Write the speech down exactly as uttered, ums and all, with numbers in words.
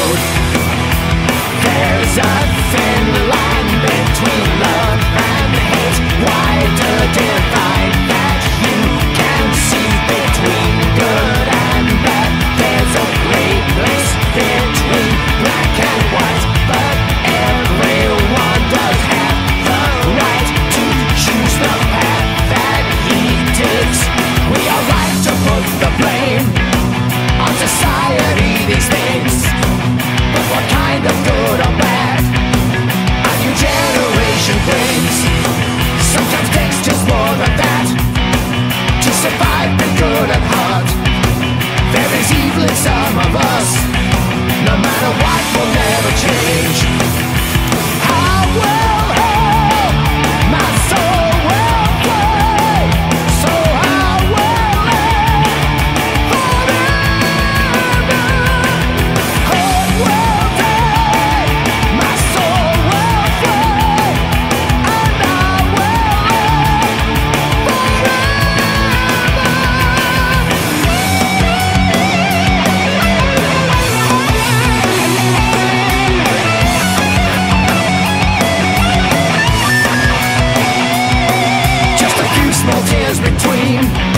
road. There's a thin line between love and hate, wider divide that you can see between good and bad. There's a gray place between black and white, but everyone does have the right to choose the path that he takes. We are right to put the blame on society these days, but what kind of good or bad a new generation brings? Sometimes takes just more than that to survive, be good at heart. There is evil in some of us, no matter what, will never change. I will help, my soul will play, so I will live forever. Hope will die, my soul will fly, and I will live forever. Just a few small tears between